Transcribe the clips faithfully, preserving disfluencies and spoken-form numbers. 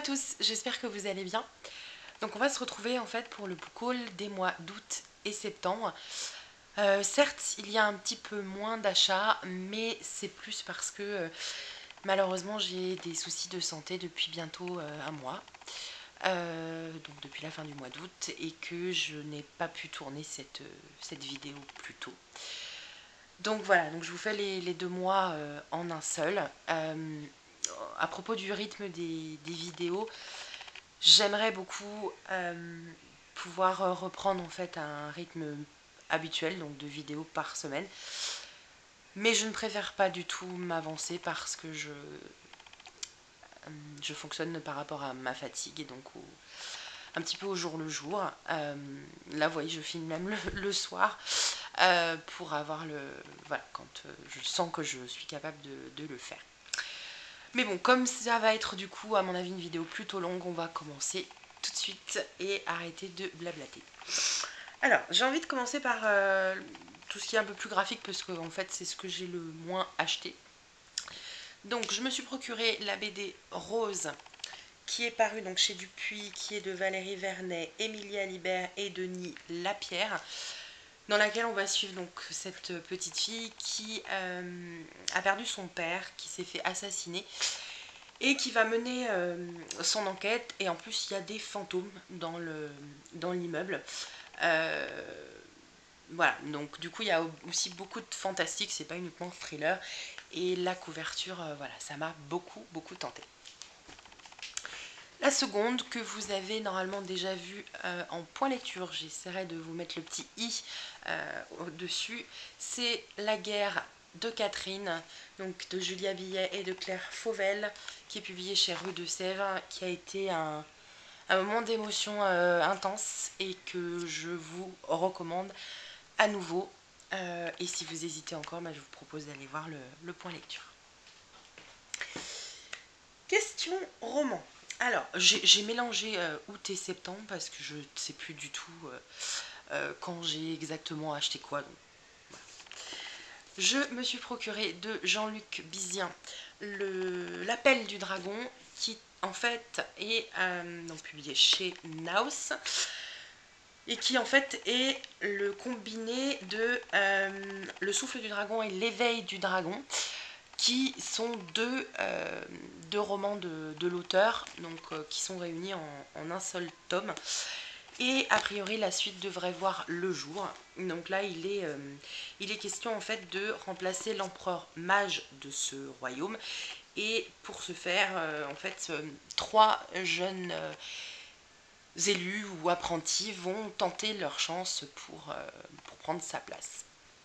tous, j'espère que vous allez bien. Donc on va se retrouver en fait pour le book haul des mois d'août et septembre. Euh, certes, il y a un petit peu moins d'achats, mais c'est plus parce que euh, malheureusement j'ai des soucis de santé depuis bientôt euh, un mois. Euh, donc depuis la fin du mois d'août, et que je n'ai pas pu tourner cette, euh, cette vidéo plus tôt. Donc voilà, donc je vous fais les, les deux mois euh, en un seul. Euh, à propos du rythme des, des vidéos, j'aimerais beaucoup euh, pouvoir reprendre en fait un rythme habituel, donc de vidéos par semaine. Mais je ne préfère pas du tout m'avancer parce que je, je fonctionne par rapport à ma fatigue et donc au, un petit peu au jour le jour. Euh, là, vous voyez, je filme même le, le soir euh, pour avoir le... Voilà, quand euh, je sens que je suis capable de, de le faire. Mais bon, comme ça va être du coup, à mon avis, une vidéo plutôt longue, on va commencer tout de suite et arrêter de blablater. Alors, j'ai envie de commencer par euh, tout ce qui est un peu plus graphique parce que en fait, c'est ce que j'ai le moins acheté. Donc, je me suis procuré la B D Rose qui est parue donc chez Dupuis, qui est de Valérie Vernet, Emilia Libert et Denis Lapierre, dans laquelle on va suivre donc cette petite fille qui euh, a perdu son père, qui s'est fait assassiner et qui va mener euh, son enquête. Et en plus, il y a des fantômes dans le dans l'immeuble. Euh, voilà, donc du coup, il y a aussi beaucoup de fantastique, c'est pas uniquement thriller. Et la couverture, euh, voilà, ça m'a beaucoup, beaucoup tenté. La seconde, que vous avez normalement déjà vue euh, en point lecture, j'essaierai de vous mettre le petit i euh, au-dessus, c'est La guerre de Catherine, donc de Julia Billet et de Claire Fauvel, qui est publiée chez Rue de Sèvres, qui a été un, un moment d'émotion euh, intense et que je vous recommande à nouveau. Euh, et si vous hésitez encore, bah, je vous propose d'aller voir le, le point lecture. Question roman. Alors, j'ai mélangé euh, août et septembre parce que je ne sais plus du tout euh, euh, quand j'ai exactement acheté quoi. Donc, voilà. Je me suis procuré de Jean-Luc Bizien L'Appel du Dragon, qui en fait est euh, donc, publié chez Naus et qui en fait est le combiné de euh, Le Souffle du Dragon et L'Éveil du Dragon, qui sont deux, euh, deux romans de, de l'auteur, donc euh, qui sont réunis en, en un seul tome. Et a priori, la suite devrait voir le jour. Donc là, il est, euh, il est question en fait de remplacer l'empereur mage de ce royaume. Et pour ce faire, euh, en fait, euh, trois jeunes euh, élus ou apprentis vont tenter leur chance pour, euh, pour prendre sa place.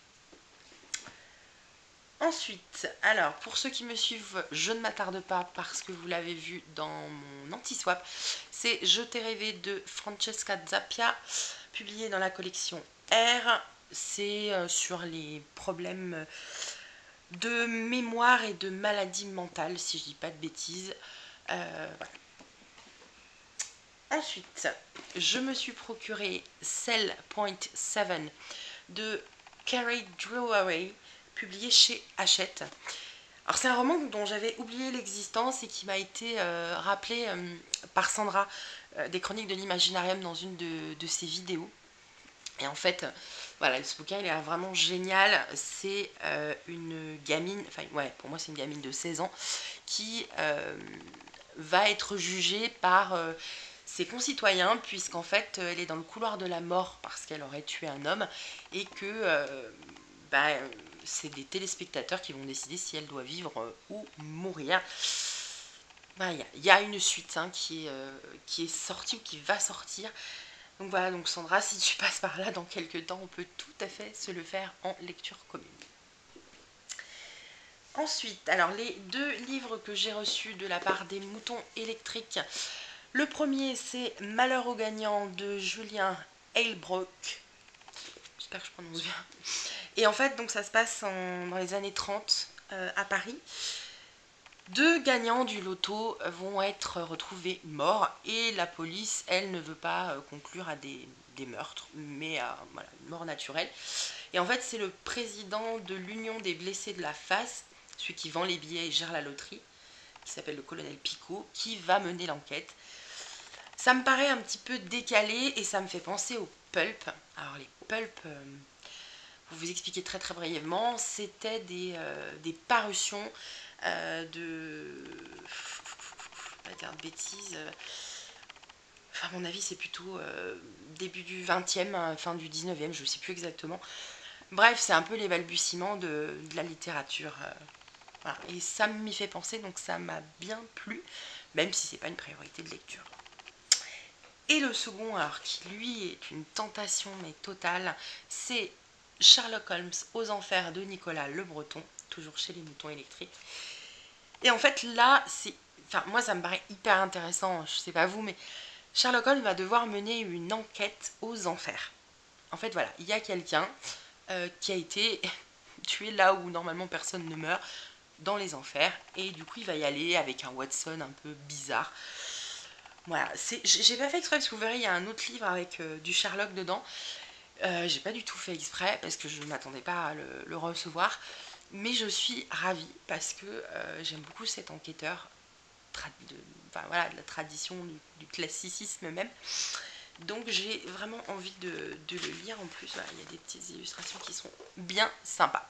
Ensuite, alors pour ceux qui me suivent, je ne m'attarde pas parce que vous l'avez vu dans mon anti-swap, c'est Je t'ai rêvé de Francesca Zappia, publié dans la collection R. C'est euh, sur les problèmes de mémoire et de maladie mentale, si je dis pas de bêtises. Euh, voilà. Ensuite, je me suis procuré Cell Point sept de Carrie Drury, publié chez Hachette. Alors c'est un roman dont j'avais oublié l'existence et qui m'a été euh, rappelé euh, par Sandra euh, des Chroniques de l'Imaginarium dans une de, de ses vidéos. Et en fait, euh, voilà, ce bouquin il est vraiment génial. C'est euh, une gamine, enfin ouais, pour moi c'est une gamine de seize ans qui euh, va être jugée par euh, ses concitoyens puisqu'en fait elle est dans le couloir de la mort parce qu'elle aurait tué un homme et que euh, bah, c'est des téléspectateurs qui vont décider si elle doit vivre euh, ou mourir. Bah, il y, y a une suite hein, qui, est, euh, qui est sortie ou qui va sortir. Donc voilà, donc Sandra, si tu passes par là dans quelques temps, on peut tout à fait se le faire en lecture commune. Ensuite, alors les deux livres que j'ai reçus de la part des Moutons électriques. Le premier, c'est Malheur aux gagnants de Julien Heilbrock. J'espère que je prononce bien. Et en fait, donc ça se passe en, dans les années trente euh, à Paris. Deux gagnants du loto vont être retrouvés morts et la police, elle, ne veut pas conclure à des, des meurtres, mais à voilà, une mort naturelle. Et en fait, c'est le président de l'Union des blessés de la face, celui qui vend les billets et gère la loterie, qui s'appelle le colonel Picot, qui va mener l'enquête. Ça me paraît un petit peu décalé et ça me fait penser aux pulp. Alors les pulp, euh, pour vous expliquer très très brièvement, c'était des, euh, des parutions euh, de... Je vais pas dire de bêtises. Enfin, à mon avis, c'est plutôt euh, début du vingtième, fin du dix-neuvième, je ne sais plus exactement. Bref, c'est un peu les balbutiements de, de la littérature. Euh, voilà. Et ça m'y fait penser, donc ça m'a bien plu, même si c'est pas une priorité de lecture. Et le second, alors qui lui est une tentation mais totale, c'est Sherlock Holmes aux enfers de Nicolas Le Breton, toujours chez les moutons électriques. Et en fait là, c'est, enfin moi ça me paraît hyper intéressant, je sais pas vous, mais Sherlock Holmes va devoir mener une enquête aux enfers. En fait voilà, il y a quelqu'un euh, qui a été tué là où normalement personne ne meurt, dans les enfers, et du coup il va y aller avec un Watson un peu bizarre. Voilà, j'ai pas fait exprès parce que vous verrez, il y a un autre livre avec euh, du Sherlock dedans. Euh, j'ai pas du tout fait exprès parce que je ne m'attendais pas à le, le recevoir. Mais je suis ravie parce que euh, j'aime beaucoup cet enquêteur, de, enfin, voilà, de la tradition, du, du classicisme même. Donc j'ai vraiment envie de, de le lire. En plus, voilà, il y a des petites illustrations qui sont bien sympas.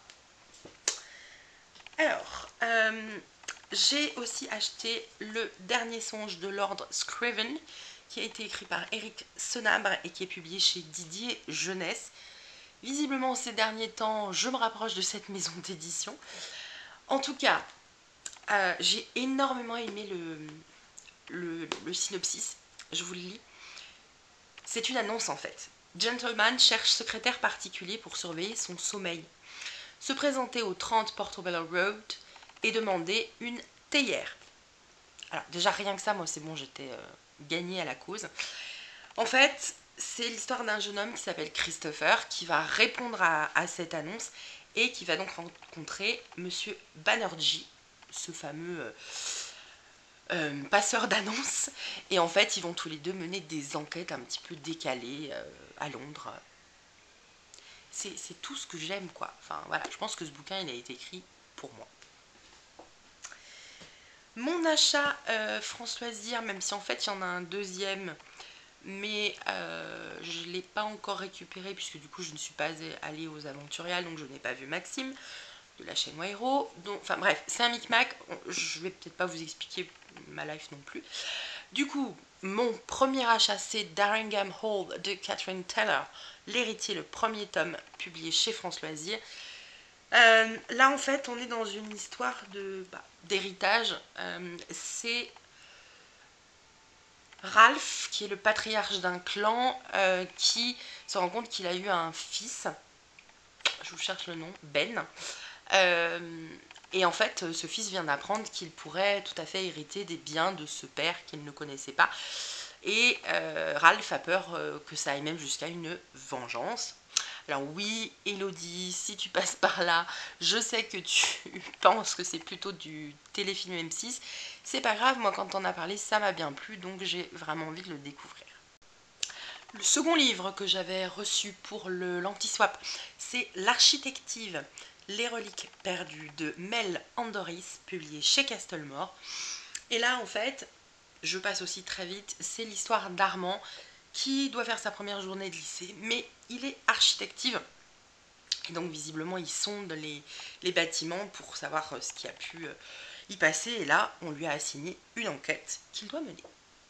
Alors, euh, j'ai aussi acheté Le Dernier Songe de Lord Scriven, qui a été écrit par Eric Senabre et qui est publié chez Didier Jeunesse. Visiblement, ces derniers temps, je me rapproche de cette maison d'édition. En tout cas, euh, j'ai énormément aimé le, le, le synopsis. Je vous le lis. C'est une annonce en fait. Gentleman cherche secrétaire particulier pour surveiller son sommeil. Se présenter au trente Portobello Road et demander une théière. Alors déjà rien que ça, moi c'est bon, j'étais euh, gagnée à la cause. En fait, c'est l'histoire d'un jeune homme qui s'appelle Christopher qui va répondre à, à cette annonce et qui va donc rencontrer Monsieur Banerjee, ce fameux euh, euh, passeur d'annonces. Et en fait, ils vont tous les deux mener des enquêtes un petit peu décalées euh, à Londres. C'est tout ce que j'aime, quoi. Enfin voilà, je pense que ce bouquin il a été écrit pour moi. Mon achat euh, Françoisir, même si en fait il y en a un deuxième, mais euh, je ne l'ai pas encore récupéré puisque du coup je ne suis pas allée aux Aventuriales, donc je n'ai pas vu Maxime de la chaîne Wairo. Donc, enfin bref, c'est un micmac, je vais peut-être pas vous expliquer ma life non plus. Du coup, mon premier achat c'est Daringham Hall de Catherine Taylor, L'héritier, le premier tome publié chez France Loisirs. Euh, là en fait on est dans une histoire de bah, d'héritage. Euh, c'est Ralph qui est le patriarche d'un clan euh, qui se rend compte qu'il a eu un fils, je vous cherche le nom, Ben, euh, et en fait ce fils vient d'apprendre qu'il pourrait tout à fait hériter des biens de ce père qu'il ne connaissait pas, et euh, Ralph a peur euh, que ça aille même jusqu'à une vengeance. Alors oui, Elodie, si tu passes par là, je sais que tu penses que c'est plutôt du téléfilm M six. C'est pas grave, moi quand on a parlé, ça m'a bien plu, donc j'ai vraiment envie de le découvrir. Le second livre que j'avais reçu pour le l'anti-swap, c'est L'Architective, les reliques perdues de Mel Andoris, publié chez Castlemore. Et là, en fait, je passe aussi très vite, c'est l'histoire d'Armand, qui doit faire sa première journée de lycée, mais il est architective. Et donc visiblement il sonde les, les bâtiments pour savoir ce qui a pu y passer. Et là on lui a assigné une enquête qu'il doit mener.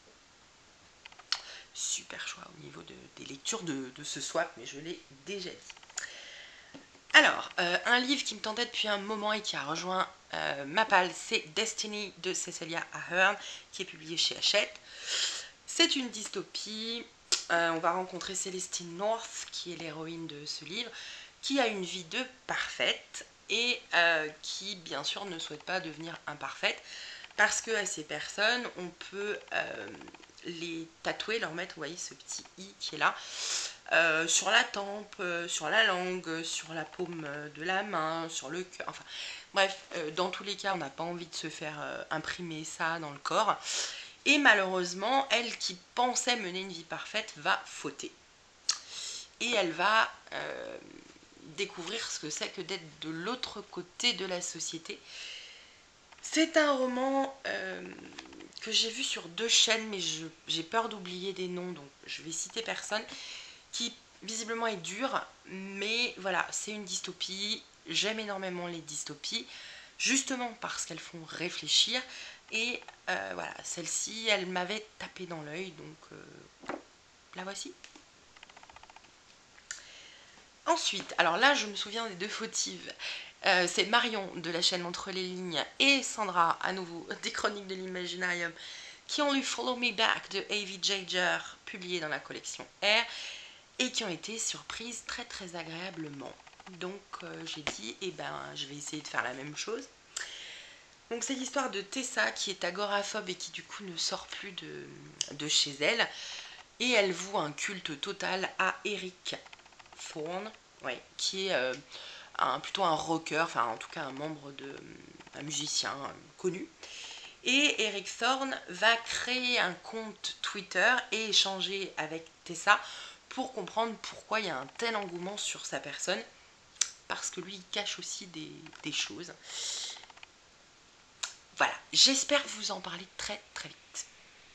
Super choix au niveau de, des lectures de, de ce swap, mais je l'ai déjà dit. Alors, euh, un livre qui me tentait depuis un moment et qui a rejoint euh, ma palle, c'est Destiny de Cecilia Ahern, qui est publié chez Hachette. C'est une dystopie. Euh, on va rencontrer Célestine North, qui est l'héroïne de ce livre, qui a une vie de parfaite et euh, qui, bien sûr, ne souhaite pas devenir imparfaite, parce que à ces personnes, on peut euh, les tatouer, leur mettre, vous voyez, ce petit i qui est là, euh, sur la tempe, euh, sur la langue, sur la paume de la main, sur le cœur, enfin, bref, euh, dans tous les cas, on n'a pas envie de se faire euh, imprimer ça dans le corps. Et malheureusement, elle qui pensait mener une vie parfaite va fauter. Et elle va euh, découvrir ce que c'est que d'être de l'autre côté de la société. C'est un roman euh, que j'ai vu sur deux chaînes, mais j'ai peur d'oublier des noms, donc je vais citer personne, qui visiblement est dur, mais voilà, c'est une dystopie. J'aime énormément les dystopies, justement parce qu'elles font réfléchir, et euh, voilà, celle-ci, elle m'avait tapé dans l'œil, donc euh, la voici. Ensuite, alors là, je me souviens des deux fautives. Euh, c'est Marion de la chaîne Entre les lignes et Sandra, à nouveau, des Chroniques de l'Imaginarium, qui ont lu Follow Me Back de A V Jager, publié dans la collection R, et qui ont été surprises très très agréablement. Donc euh, j'ai dit, eh ben, je vais essayer de faire la même chose. Donc c'est l'histoire de Tessa qui est agoraphobe et qui du coup ne sort plus de, de chez elle. Et elle voue un culte total à Eric Thorne, ouais, qui est euh, un, plutôt un rocker, enfin en tout cas un membre de... un musicien euh, connu. Et Eric Thorne va créer un compte Twitter et échanger avec Tessa pour comprendre pourquoi il y a un tel engouement sur sa personne, parce que lui il cache aussi des, des choses. Voilà, j'espère vous en parler très très vite.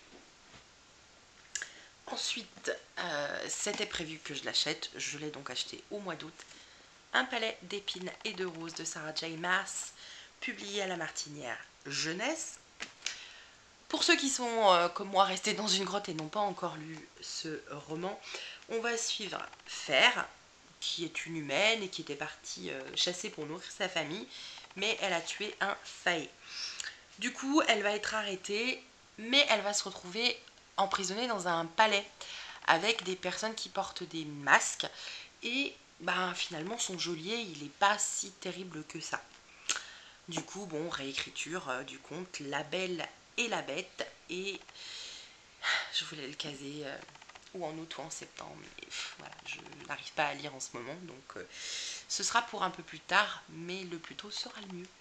Ensuite, euh, c'était prévu que je l'achète, je l'ai donc acheté au mois d'août. Un palais d'épines et de roses de Sarah J. Maas, publié à la Martinière Jeunesse. Pour ceux qui sont, euh, comme moi, restés dans une grotte et n'ont pas encore lu ce roman, on va suivre Fer, qui est une humaine et qui était partie euh, chasser pour nourrir sa famille, mais elle a tué un faé. Du coup, elle va être arrêtée, mais elle va se retrouver emprisonnée dans un palais avec des personnes qui portent des masques, et bah, finalement son geôlier, il n'est pas si terrible que ça. Du coup, bon, réécriture euh, du conte La Belle et la Bête, et je voulais le caser euh, ou en août ou en septembre, mais pff, voilà, je n'arrive pas à lire en ce moment, donc euh, ce sera pour un peu plus tard, mais le plus tôt sera le mieux.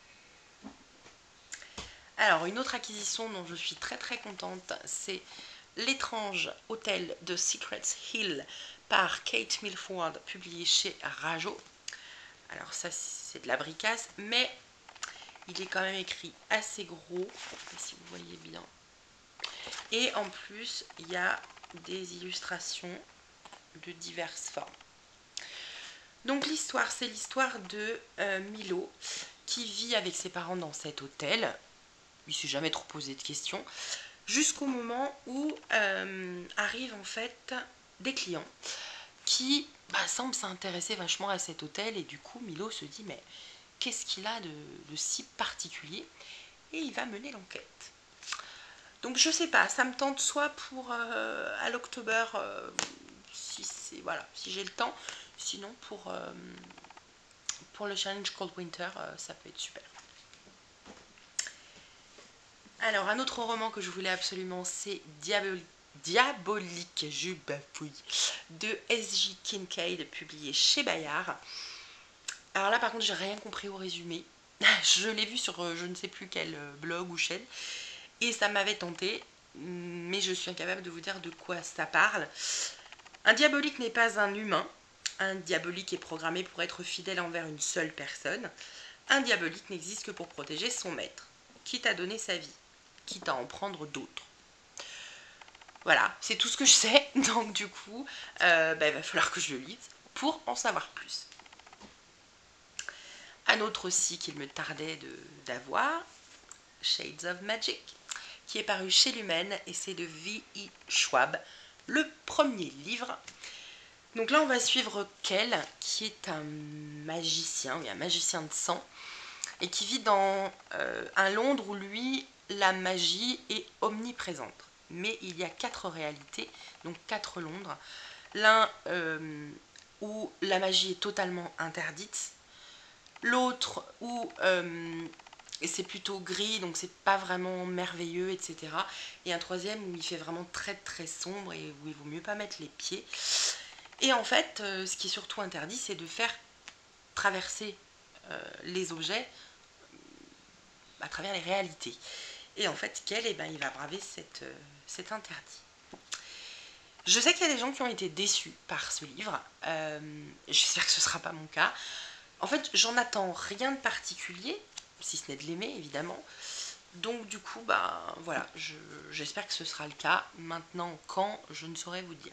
Alors, une autre acquisition dont je suis très très contente, c'est L'étrange hôtel de Secrets Hill par Kate Milford, publié chez Rajo. Alors ça, c'est de la bricasse, mais il est quand même écrit assez gros, je ne sais pas si vous voyez bien. Et en plus, il y a des illustrations de diverses formes. Donc l'histoire, c'est l'histoire de euh, Milo, qui vit avec ses parents dans cet hôtel. Il ne s'est jamais trop posé de questions, jusqu'au moment où euh, arrivent en fait des clients qui bah, semblent s'intéresser vachement à cet hôtel, et du coup Milo se dit mais qu'est-ce qu'il a de, de si particulier, et il va mener l'enquête. Donc je sais pas, ça me tente soit pour euh, à l'October, euh, si c'est voilà, si j'ai le temps, sinon pour euh, pour le challenge Cold Winter, euh, ça peut être super. Alors, un autre roman que je voulais absolument, c'est Diabolique, Diabolique, je bafouille, de S J Kincaid, publié chez Bayard. Alors là, par contre, j'ai rien compris au résumé. Je l'ai vu sur je ne sais plus quel blog ou chaîne, et ça m'avait tenté, mais je suis incapable de vous dire de quoi ça parle. Un diabolique n'est pas un humain. Un diabolique est programmé pour être fidèle envers une seule personne. Un diabolique n'existe que pour protéger son maître, quitte à donner sa vie, quitte à en prendre d'autres. Voilà, c'est tout ce que je sais, donc du coup, euh, bah, il va falloir que je le lise pour en savoir plus. Un autre aussi qu'il me tardait d'avoir, Shades of Magic, qui est paru chez Lumen, et c'est de V E Schwab, le premier livre. Donc là, on va suivre Kel, qui est un magicien, oui, un magicien de sang, et qui vit dans euh, un Londres où lui, la magie est omniprésente. Mais il y a quatre réalités, donc quatre Londres. L'un euh, où la magie est totalement interdite, l'autre où euh, c'est plutôt gris, donc c'est pas vraiment merveilleux, et cetera. Et un troisième où il fait vraiment très très sombre et où il vaut mieux pas mettre les pieds. Et en fait, euh, ce qui est surtout interdit, c'est de faire traverser euh, les objets à travers les réalités. Et en fait, Kel, eh ben, il va braver cette, euh, cet interdit. Je sais qu'il y a des gens qui ont été déçus par ce livre. Euh, J'espère que ce ne sera pas mon cas. En fait, j'en attends rien de particulier, si ce n'est de l'aimer évidemment. Donc du coup, bah voilà, j'espère que ce sera le cas. Maintenant, quand, je ne saurais vous dire.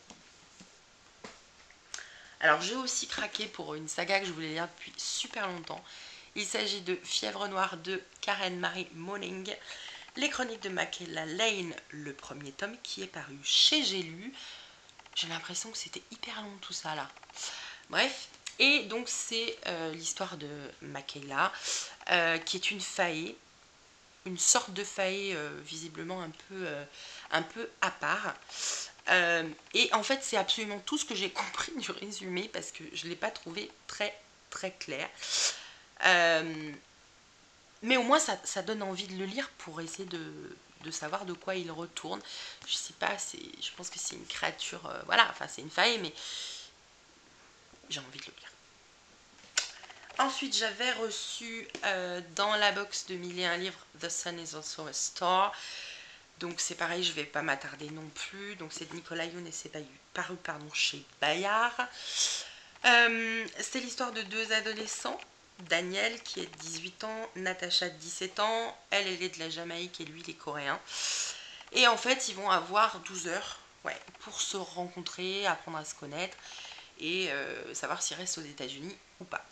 Alors j'ai aussi craqué pour une saga que je voulais lire depuis super longtemps. Il s'agit de Fièvre Noire de Karen Marie Moning, les chroniques de Michaela Lane, le premier tome qui est paru chez J'ai lu. J'ai l'impression que c'était hyper long tout ça là. Bref, et donc c'est euh, l'histoire de Michaela, euh, qui est une fae, une sorte de fae euh, visiblement un peu, euh, un peu à part. Euh, et en fait c'est absolument tout ce que j'ai compris du résumé parce que je ne l'ai pas trouvé très très clair. Euh, mais au moins ça, ça donne envie de le lire pour essayer de, de savoir de quoi il retourne. Je sais pas, je pense que c'est une créature, euh, voilà, enfin c'est une fae, mais j'ai envie de le lire. Ensuite, j'avais reçu euh, dans la box de mille et un livres The Sun is also a Star. Donc c'est pareil, je ne vais pas m'attarder non plus. Donc c'est de Nicolas Youn et c'est paru pardon, chez Bayard. Euh, c'est l'histoire de deux adolescents. Daniel qui est de dix-huit ans, Natacha de dix-sept ans. Elle, elle est de la Jamaïque et lui, il est coréen. Et en fait, ils vont avoir douze heures ouais, pour se rencontrer, apprendre à se connaître et euh, savoir s'ils restent aux États-Unis ou pas.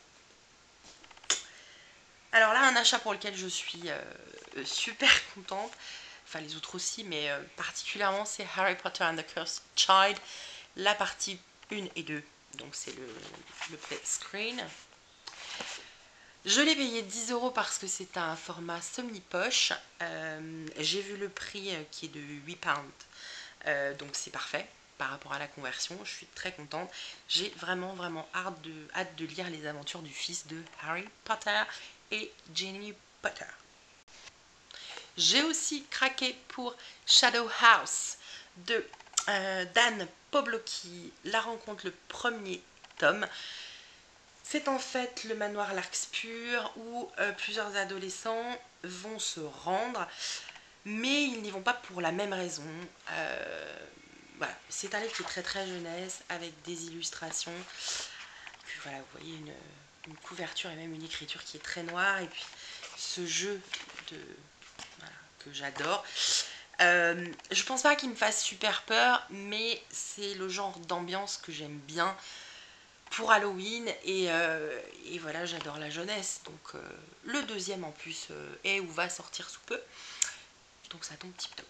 Alors là, un achat pour lequel je suis euh, super contente, enfin les autres aussi, mais euh, particulièrement c'est Harry Potter and the Cursed Child, la partie un et deux, donc c'est le, le play screen. Je l'ai payé dix euros parce que c'est un format semi-poche. Euh, J'ai vu le prix euh, qui est de huit pounds, euh, donc c'est parfait par rapport à la conversion. Je suis très contente. J'ai vraiment vraiment hâte de, hâte de lire les aventures du fils de Harry Potter et Ginny Potter. J'ai aussi craqué pour Shadow House de euh, Dan Pawlowski, La Rencontre, le premier tome. C'est en fait le manoir Larkspur où euh, plusieurs adolescents vont se rendre, mais ils n'y vont pas pour la même raison. Euh, voilà. C'est un livre qui est très très jeunesse, avec des illustrations. Puis voilà, vous voyez une, une couverture et même une écriture qui est très noire, et puis ce jeu de, voilà, que j'adore. Euh, je pense pas qu'il me fasse super peur, mais c'est le genre d'ambiance que j'aime bien pour Halloween, et, euh, et voilà, j'adore la jeunesse, donc euh, le deuxième en plus euh, est ou va sortir sous peu, donc ça tombe tip top.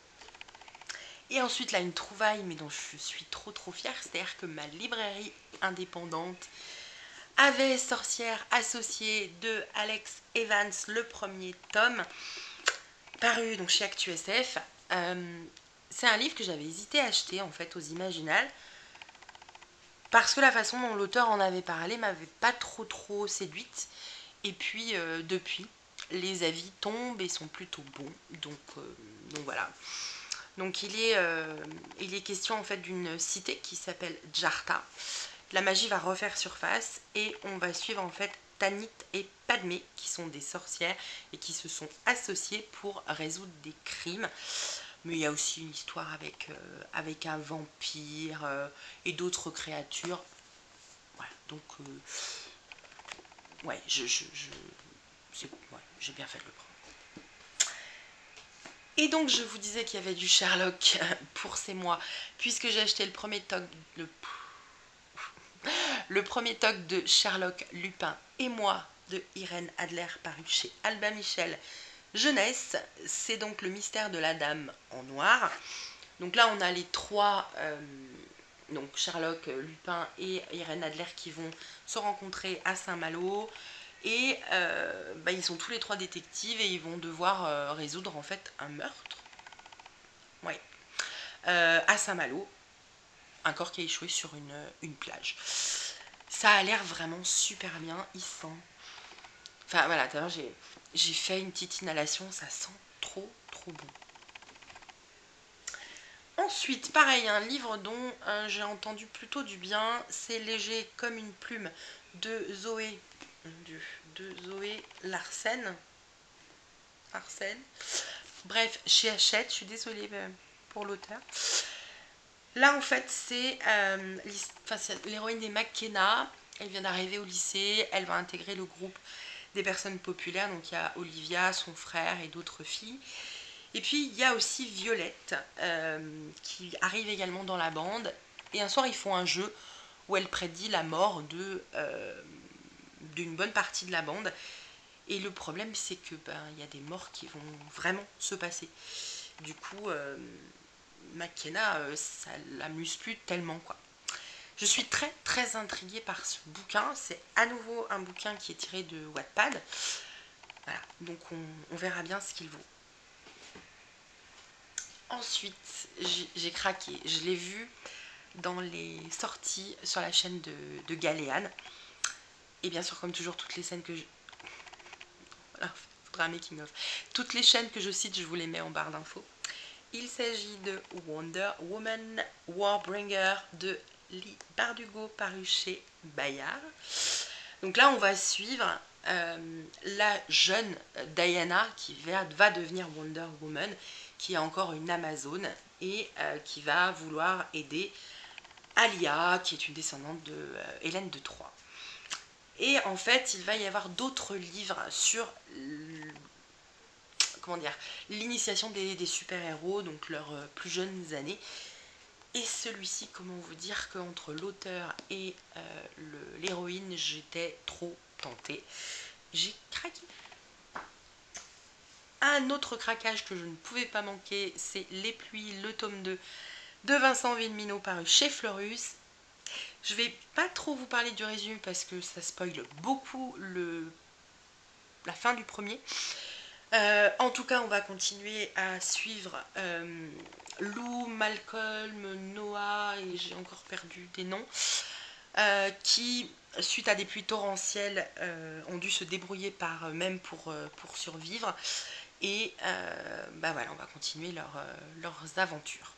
Et ensuite là, une trouvaille, mais dont je suis trop trop fière, c'est-à-dire que ma librairie indépendante avait Sorcière associée de Alex Evans, le premier tome, paru donc chez Actu S F. Euh, c'est un livre que j'avais hésité à acheter en fait aux Imaginales, parce que la façon dont l'auteur en avait parlé m'avait pas trop trop séduite. Et puis euh, depuis, les avis tombent et sont plutôt bons. Donc, euh, donc voilà. Donc il est, euh, il est question en fait d'une cité qui s'appelle Djarta. La magie va refaire surface et on va suivre en fait Tanit et Padmé, qui sont des sorcières et qui se sont associées pour résoudre des crimes. Mais il y a aussi une histoire avec, euh, avec un vampire euh, et d'autres créatures. Voilà, donc euh, ouais, je, je, je ouais, j'ai bien fait de le prendre. Et donc je vous disais qu'il y avait du Sherlock pour ces mois, puisque j'ai acheté le premier toc, le, le premier toc de Sherlock, Lupin et moi de Irène Adler, paru chez Albin Michel Jeunesse. C'est donc le mystère de la dame en noir. Donc là on a les trois, euh, donc Sherlock, Lupin et Irène Adler, qui vont se rencontrer à Saint-Malo. Et euh, bah, ils sont tous les trois détectives et ils vont devoir euh, résoudre en fait un meurtre. Ouais. Euh, à Saint-Malo, un corps qui a échoué sur une, une plage. Ça a l'air vraiment super bien, il sent. Enfin voilà, d'ailleurs j'ai, j'ai fait une petite inhalation, ça sent trop trop bon. Ensuite, pareil, un livre dont euh, j'ai entendu plutôt du bien, c'est Léger comme une plume de Zoé, de, de Zoé Larsen. Larsen. Bref, chez Hachette, je suis désolée pour l'auteur. Là, en fait, c'est euh, l'héroïne des McKenna. Elle vient d'arriver au lycée, elle va intégrer le groupe des personnes populaires. Donc il y a Olivia, son frère et d'autres filles. Et puis il y a aussi Violette euh, qui arrive également dans la bande. Et un soir ils font un jeu où elle prédit la mort de, euh, d'une bonne partie de la bande. Et le problème c'est que ben, y a des morts qui vont vraiment se passer. Du coup, euh, McKenna, euh, ça l'amuse plus tellement quoi. Je suis très très intriguée par ce bouquin. C'est à nouveau un bouquin qui est tiré de Wattpad. Voilà, donc on, on verra bien ce qu'il vaut. Ensuite, j'ai craqué. Je l'ai vu dans les sorties sur la chaîne de, de Galéane. Et bien sûr, comme toujours, toutes les scènes que je... Voilà, faudra un making of. Toutes les chaînes que je cite, je vous les mets en barre d'infos. Il s'agit de Wonder Woman Warbringer de Leigh Bardugo, paru chez Bayard. Donc là, on va suivre euh, la jeune Diana qui va, va devenir Wonder Woman, qui est encore une Amazone et euh, qui va vouloir aider Alia, qui est une descendante de euh, Hélène de Troie. Et en fait, il va y avoir d'autres livres sur comment dire, l'initiation des, des super-héros, donc leurs euh, plus jeunes années. Et celui-ci, comment vous dire qu'entre l'auteur et euh, l'héroïne, j'étais trop tentée. J'ai craqué. Un autre craquage que je ne pouvais pas manquer, c'est Les Pluies, le tome deux de Vincent Villeminot, paru chez Fleurus. Je vais pas trop vous parler du résumé parce que ça spoile beaucoup le... la fin du premier. Euh, en tout cas, on va continuer à suivre euh, Lou, Malcolm, Noah, et j'ai encore perdu des noms, euh, qui, suite à des pluies torrentielles, euh, ont dû se débrouiller par eux-mêmes pour, euh, pour survivre. Et euh, bah voilà, on va continuer leur, euh, leurs aventures.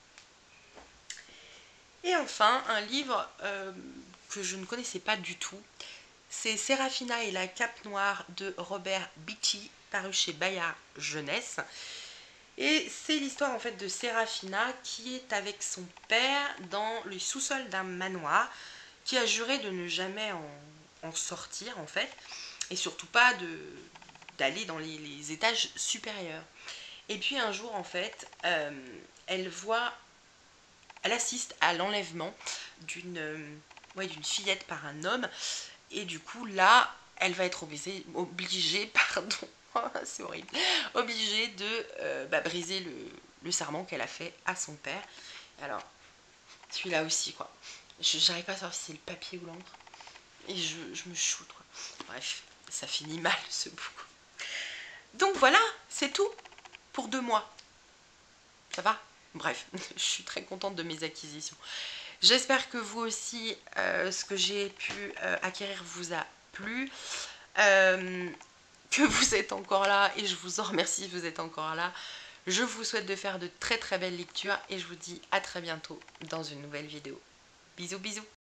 Et enfin, un livre euh, que je ne connaissais pas du tout, c'est Séraphina et la cape noire de Robert Beatty, paru chez Bayard Jeunesse. Et c'est l'histoire en fait de Séraphina qui est avec son père dans le sous-sol d'un manoir, qui a juré de ne jamais en, en sortir en fait, et surtout pas de d'aller dans les, les étages supérieurs. Et puis un jour en fait, euh, elle voit, elle assiste à l'enlèvement d'une euh, ouais, d'une fillette par un homme, et du coup là, elle va être obligée, obligée pardon, c'est horrible, obligée de euh, bah, briser le, le serment qu'elle a fait à son père. Alors, celui-là aussi, quoi. Je n'arrive pas à savoir si c'est le papier ou l'encre. Et je, je me shoot, quoi. Bref, ça finit mal, ce bouquin. Donc voilà, c'est tout pour deux mois. Ça va? Bref, je suis très contente de mes acquisitions. J'espère que vous aussi, euh, ce que j'ai pu euh, acquérir vous a plu. Euh, que vous êtes encore là, et je vous en remercie, vous êtes encore là. Je vous souhaite de faire de très très belles lectures et je vous dis à très bientôt dans une nouvelle vidéo. Bisous bisous.